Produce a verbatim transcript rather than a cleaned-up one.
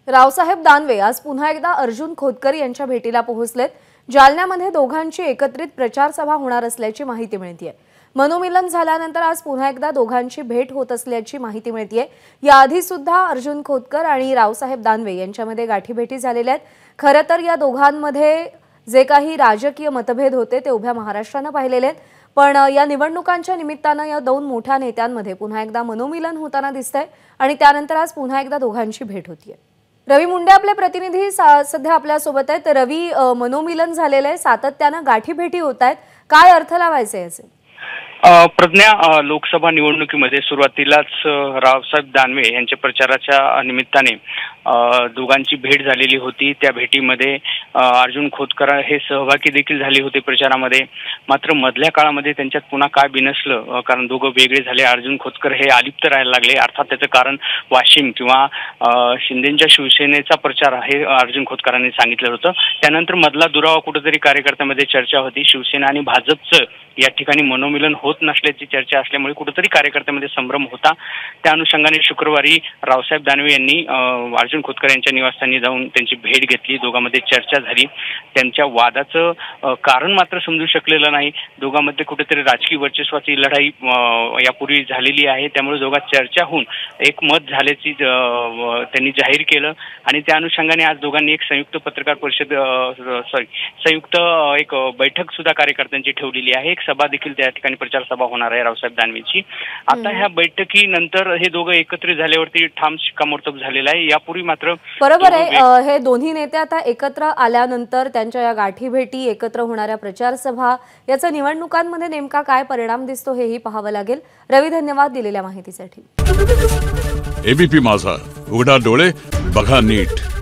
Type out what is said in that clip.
रावसाहेब दानवे आज पुन्हा एकदा अर्जुन खोतकर यांच्या भेटीला पोहोचलेत। जालन्यामध्ये दोघांची एकत्रित प्रचार सभा होणार असल्याची माहिती मिळतेय। मनोमिलन झाल्यानंतर आज पुन्हा एकदा दोघांची भेट होत असल्याची माहिती मिळतेय। याआधी सुद्धा अर्जुन खोतकर आणि रावसाहेब दानवे यांच्यामध्ये गाठीभेटी झालेल्या आहेत। खरं तर या दोघांमध्ये जे काही राजकीय मतभेद होते ते उभ्या महाराष्ट्राने पाहिलेले आहेत, पण या निवडणुकांच्या निमित्ताने या दोन मोठ्या नेत्यांमध्ये पुन्हा एकदा मनोमिलन होताना दिसतंय आणि त्यानंतर आज पुन्हा एकदा दोघांची भेट होतीये। रवी मुंडे आपले प्रतिनिधी सध्या आपल्या सोबत आहेत। रवी, मनोमिलन झालेलं आहे, सातत्याने गाठीभेटी होत आहेत, काय अर्थ लावायचे याचे? प्रज्ञा, लोकसभा निवडणुकीमध्ये सुरुवातीलाच रावसाहेब दानवे यांच्या प्रचाराच्या निमित्ताने दोघांची भेट झालेली होती। त्या भेटीमध्ये अर्जुन खोतकर हे सहभागी देखील झाले होते प्रचारामध्ये। मात्र मधल्या काळामध्ये त्यांच्यात पुन्हा काय बिनसलं, कारण दोघं वेगळे झाले। अर्जुन खोतकर हे अलिप्त राहायला लागले। अर्थात त्याचं कारण वाशिम किंवा शिंदेच्या शिवसेनेचा प्रचार हे अर्जुन खोतकरांनी सांगितलं होतं। त्यानंतर मधला दुरावा कुठेतरी कार्यकर्त्यांमध्ये चर्चा होती। शिवसेना आणि भाजपचं या ठिकाणी मनोमिलन होत नसल्याची चर्चा असल्यामुळे कुठेतरी कार्यकर्त्यांमध्ये संभ्रम होता। त्या अनुषंगाने शुक्रवारी रावसाहेब दानवे यांनी अर्जुन खोतकर यांच्या निवासस्थानी जाऊन त्यांची भेट घेतली। दोघांमध्ये चर्चा झाली। त्यांच्या वादाचं कारण मात्र समजू शकलेलं नाही। दोघांमध्ये कुठेतरी राजकीय वर्चस्वाची लढाई यापूर्वी झालेली आहे। त्यामुळे दोघांत चर्चा होऊन एक मत झाल्याची त्यांनी जाहीर केलं आणि त्या अनुषंगाने आज दोघांनी एक संयुक्त पत्रकार परिषद सॉरी संयुक्त एक बैठक सुद्धा कार्यकर्त्यांची ठेवलेली आहे। एक सभा देखील त्या ठिकाणी प्रचार सभा होणार आहे रावसाहेब दानवेची। आता ह्या बैठकीनंतर हे दोघं एकत्रित झाल्यावरती ठाम शिक्कामोर्तब झालेला आहे। यापूर्वी मात्र बरोबर आहे, हे दोन्ही नेते आता एकत्र आल्यानंतर त्यांच्या या गाठीभेटी, एकत्र होणाऱ्या प्रचार सभा याचा निवडणुकांमध्ये नेमका काय परिणाम दिसतो हेही पाहावं लागेल। रवी, धन्यवाद दिलेल्या माहितीसाठी। एबीपी माझा, उघडा डोळे बघा नीट।